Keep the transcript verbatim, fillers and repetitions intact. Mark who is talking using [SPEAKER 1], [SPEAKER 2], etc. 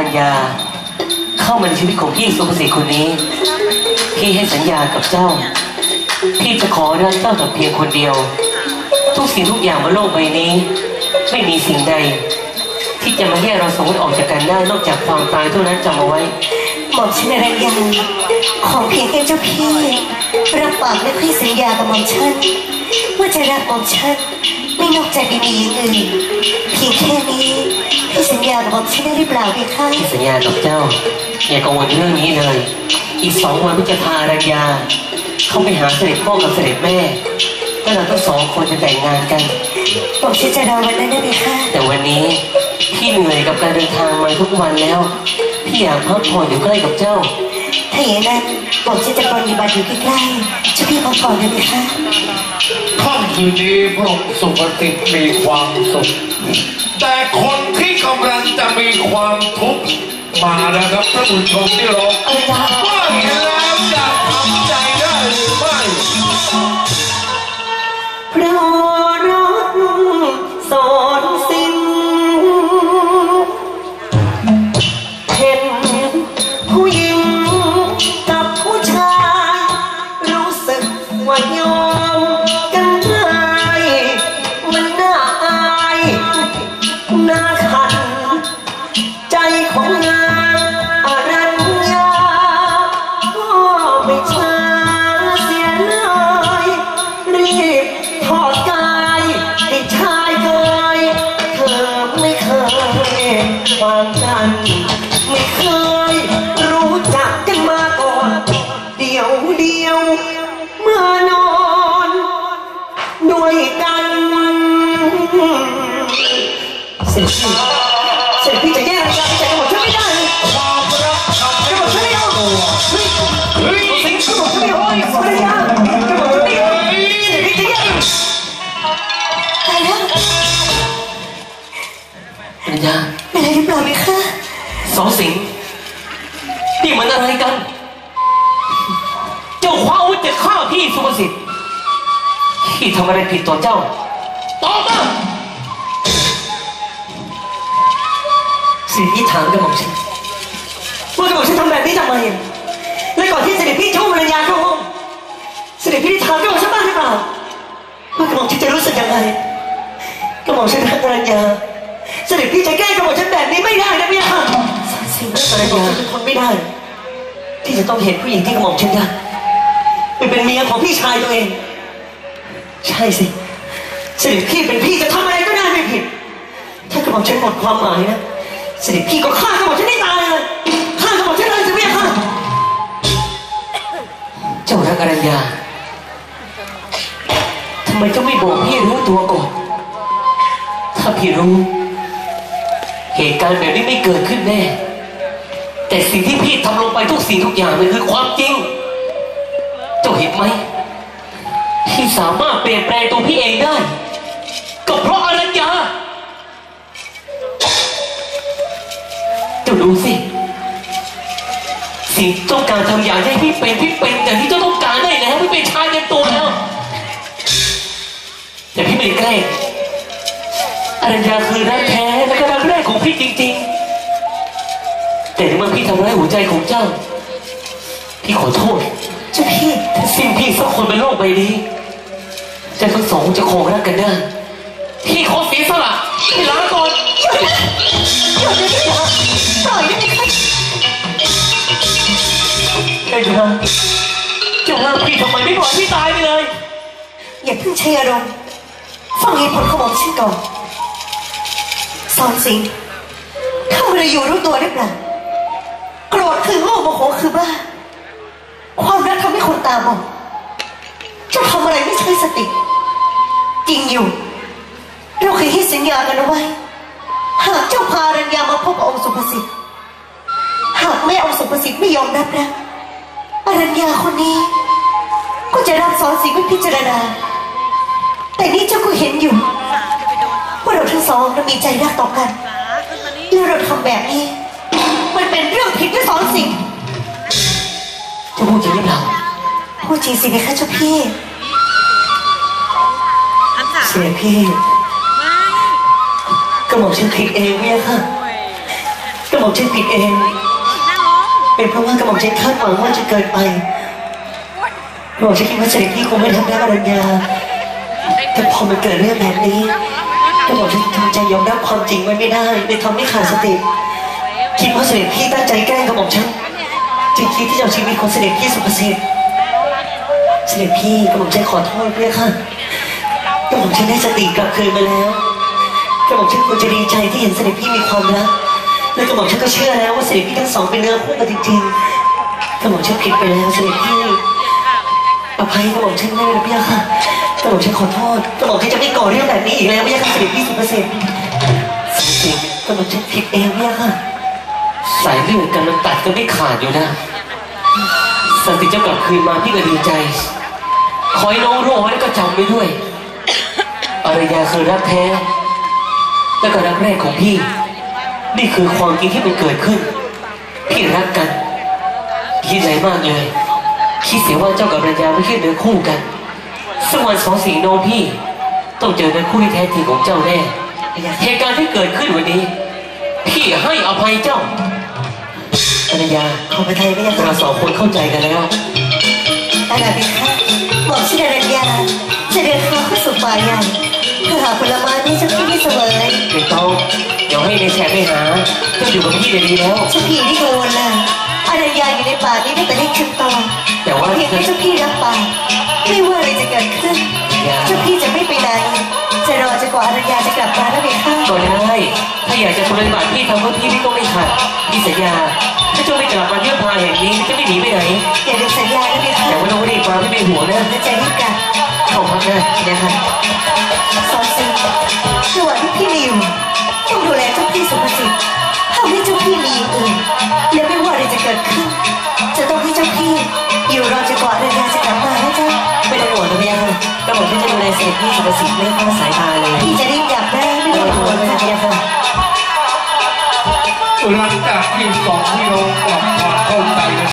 [SPEAKER 1] ปัญญาเข้ามาในชีวิตของพี่สุภสิทธิ์คนนี้พี่ให้สัญญากับเจ้าพี่จะขอรักเจ้าแต่เพียงคนเดียวทุกสิ่งทุกอย่างบนโลกใบนี้ไม่มีสิ่งใดที่จะมาแยกเราสองคนออกจากกันได้นอกจากความตายเท่านั้นจำเอาไว้
[SPEAKER 2] หม่อมฉันอรัญญาขอเพียงแค่เจ้าพี่รับปากและให้สัญญากับหม่อมฉันว่าจะรักหม่อมฉันไม่นอกใจไปมีอย่างอื่นเพียงแค่นี้ให้สัญญากับหม่อมฉันได้หรือเปล่าพี่คะ
[SPEAKER 1] สัญญากับเจ้าอย่ากังวลเรื่องนี้เลยอีกสองวันพี่จะพาอรัญญาเข้าไปหาเสด็จพ่อกับเสด็จแม่แล้วเราทั้งสองคนจะแต่งงานกัน
[SPEAKER 2] ผมฉันจะรอวันนั้นนะพี่คะ
[SPEAKER 1] แต่วันนี้พี่เหนื่อยกับการเดินทางมาทุกวันแล้วพี่อยากพักผ่อนอยู่ใกล้กับเจ้า
[SPEAKER 2] ถ้าอย่างนั้นผมฉันจะปฏิบัติอยู่ใกล้ๆช่วยพี่พักผ่อนได้ไหมคะ
[SPEAKER 3] ค่ำคืนนี้พระองค์สุภสิทธิ์มีความสุขแต่คนที่กำลังจะมีความทุกข์มานะครับท่านผู้ชมที่รอว่าเห็นแล้วจะทำใจได้หรือไม่
[SPEAKER 2] เพราะรักสอนสิ้นเห็นผู้หญิงกับผู้ชายรู้สึกว่ายอมกันได้มันน่าอายน่าขัดใจของนางอรัญญาก็ไม่ช้าเสียเลยรีบถอดกายให้ชายเกยเธอไม่เคยฟังกันไม่เคยรู้จักกันมาก่อนเดียวเดียวเมื่อนอนด้วยกันเสร็จพี่เสร็จพี่จะแย่งกันแต่กระบอกฉันไม่ได้
[SPEAKER 3] ความรักทำให้เรา
[SPEAKER 2] ฉันไม่เอาเฮ้ยเฮ้ยสิ่งกระบอกฉันไม่เอาภรรยากระบอกฉันไม่เอาเสร็จพี่จะแย่งตายแล้ว
[SPEAKER 1] ภรรยา
[SPEAKER 2] เป็นอะไรหรือเปล่าไหมคะ
[SPEAKER 1] สองสิงนี่มันอะไรกันเจ้าคว้าอาวุธจะฆ่าพี่สุภสิทธิ์พี่ทำอะไรผิดต่อเจ้าตอบมาสิ่งที่ถามกับหม่อมฉันว่ากระหม่อมฉันทำแบบนี้ทำไมและก่อนที่เสด็จพี่จะอุ้มภรรยาเข้าห้องเสด็จพี่ได้ถามกระหม่อมฉันบ้างหรือเปล่าว่ากระหม่อมฉันจะรู้สึกยังไงกระหม่อมฉันรักภรรยาเสด็จพี่จะแก้กระหม่อมฉันแบบนี้ไม่ได้นะพี่ค่ะสิ่งที่ภรรยาเป็นคนไม่ได้ที่จะต้องเห็นผู้หญิงที่กระหม่อมฉันรักเป็นเป็นเมียของพี่ชายตัวเองใช่สิเสด็จพี่เป็นพี่จะทำอะไรก็ได้ไม่ผิดถ้ากระหม่อมฉันหมดความหมายนะเสด็จพี่ก็ฆ่ากระหม่อมฉันให้ตายเลยฆ่ากระหม่อมฉันเลยสิพี่ค่ะเจ้ารักอรัญญาทำไมเจ้าไม่บอกพี่รู้ตัวก่อนถ้าพี่รู้เหตุการณ์แบบนี้ไม่เกิดขึ้นแน่แต่สิ่งที่พี่ทำลงไปทุกสิ่งทุกอย่างมันคือความจริงเจ้าเห็นไหมพี่สามารถเปลี่ยนแปลงตัวพี่เองได้ก็เพราะอรัญญาเจ้าดูสิสิ่งต้องการทำอย่างให้พี่เป็นพี่เป็นอย่างที่เจ้าต้องการได้แล้วพี่เป็นชายเต็มตัวแล้วแต่พี่ไม่ได้แกล้งอรัญญาคือรักแท้และก็รักแรกของพี่จริงๆแต่เมื่อพี่ทำร้ายหัวใจของเจ้าพี่ขอโทษเจ้าพี่สิ้นพี่สักคนบนโลกใบนี้จะทั้งสองจะคงรักกันได้พี่ขอเสียสละพี่ลาก่อนหยุดนะหยุดนะพี่ลาปล่อยได้ไหมคะไอ้เจ้าเจ้าว่าพี่ทำไมไม่ปล่อยพี่ตายไปเลย
[SPEAKER 2] อย่าเพิ่งใช้อารมณ์ฟังเหตุผลของผมฉันก่อนสอนสิงถ้าเราอยู่รู้ตัวหรือเปล่าโกรธคือโง่โมโหคือบ้าความรักทำให้คนตาบอดเจ้าทำอะไรไม่ใช่สติจริงอยู่เราเคยให้สัญญากันเอาไว้หากเจ้าพาอรัญญามาพบกับองค์สุภสิทธิ์หากแม่องค์สุภสิทธิ์ไม่ยอมรับนะอรัญญาคนนี้ก็จะรับสอนสิงห์ไว้พิจารณาแต่นี่เจ้าก็เห็นอยู่ว่าเราทั้งสองเรามีใจรักต่อกันแล้วเราทำแบบนี้มันเป็นเรื่องผิดที่สอนสิงห์
[SPEAKER 1] จะพูดจริงหรือเปล่า
[SPEAKER 2] พูดจริงสินะคะเจ้าพี่เสียพี่กระหม่อมฉันผิดเองเนี่ยค่ะกระหม่อม
[SPEAKER 1] หม่อมฉันผิดเองเป็นเพราะว่ากระหม่อมฉันคาดหวังว่าจะเกินไปกระหม่อมฉันคิดว่าเสด็จพี่คงไม่ทำร้ายอรัญญาแต่พอมันเกิดเรื่องแบบนี้กระหม่อมฉันทำใจยอมรับความจริงไว้ไม่ได้เลยทำให้ขาดสติคิดว่าเสด็จพี่ตั้งใจแกล้งกระหม่อมฉันจึงคิดที่จะเอาชีวิตของเสด็จพี่สุภสิทธิ์เสด็จพี่กระหม่อมฉันขอโทษเพื่อค่ะกระหม่อมฉันได้สติกลับคืนมาแล้วกระหม่อมฉันควรจะดีใจที่เห็นเสด็จพี่มีความรักและกระหม่อมฉันก็เชื่อแล้วว่าเสด็จพี่ทั้งสองเป็นเนื้อคู่กันจริงๆกระหม่อมฉันผิดไปแล้วเสด็จพี่อภัยกระหม่อมฉันได้หรือเปล่าค่ะกระหม่อมฉันขอโทษกระหม่อมฉันจะไม่ก่อเรื่องแบบนี้อีกแล้วไม่ใช่ค่ะเสด็จพี่สุภสิทธิ์กระหม่อมฉันผิดเองไม่ใช่ค่ะ
[SPEAKER 4] สายเลือดกันมันตัดกันไม่ขาดอยู่นะสันติจะกลับคืนมาพี่ก็ดีใจขอให้น้องรู้ไว้แล้วก็จำไว้ด้วยอารยาคือรักแท้และก็รักแรกของพี่นี่คือความจริงที่มันเกิดขึ้นพี่รักกันคิดอะไรมากเลยคิดเสียว่าเจ้ากับอารยาไม่ใช่เนื้อคู่กันสักวันสองสิ่งน้องพี่ต้องเจอเนื้อคู่ที่แท้จริงของเจ้าแน่เหตุการณ์ที่เกิดขึ้นวันนี้พี่ให้อภัยเจ้าอารยา
[SPEAKER 1] ขอพระทัยไม่ยัง
[SPEAKER 4] เราสองคนเข้าใจกันแล้ว
[SPEAKER 2] อาณาบิค่ะบอกชื่ออรัญญาจะเดินทางเข้าสู่ป่าใหญ่เพื่อหาผลไม้ที่เจ้าพี่ไม่เสมอ
[SPEAKER 4] ไม่ต้องเดี๋ยวให้ในแฉไปหาเจ้าอยู่กับพี่เลยดีแล้ว
[SPEAKER 2] เจ้าพี่ที่กังวลนะอรัญญาอยู่ในป่านี้ตั้งแต่เล็กจนโต
[SPEAKER 4] แต่ว่า
[SPEAKER 2] เพียงแค่เจ้าพี่รับปากไม่ว่าอะไรจะเกิดขึ้นเจ้าพี่จะไม่ไปไหนจะรอจนกว่าอรัญญาจะกลับมาแล้วเบค่ะ
[SPEAKER 4] ก็ได้ถ้าอยากจะปฏิบัติพี่ทำเพื่อพี่พี่ก็ไม่ขัดพี่สัญญาถ้าเจ้าไม่กลับมาเที่ยวพาแห่งนี้จะไม่หนีไปไหน
[SPEAKER 2] อย่าลืมสัญญาแล้วเบค่ะ
[SPEAKER 4] แต่ว่าต้องรีบมาไม่เป็นห่วงนะ
[SPEAKER 2] ใจรีบกลับ
[SPEAKER 4] เข้าพักนะนะครับ
[SPEAKER 2] สอนสิระหว่างที่พี่มีอยู่ต้องดูแลเจ้าพี่สุภสิทธิ์ห้ามให้เจ้าพี่มีอื่นและไม่ว่าอะไรจะเกิดขึ้นจะต้องให้เจ้าพี่อยู่รอจนกว่าอรัญญาจะกลับมานะจ๊ะ
[SPEAKER 1] ไม่ต้องห่วงนะพี่ค่ะกระหม่อมฉันจะดูแลเสด็จพี่สุภสิทธิ์ไม่ให้สายตาเลย
[SPEAKER 2] พี่จะรีบกลับได้ไม่ต้องห่วงนะพี่ค่ะ
[SPEAKER 3] หลังจากที่สองพี่น้องกลับมาเข้าใจ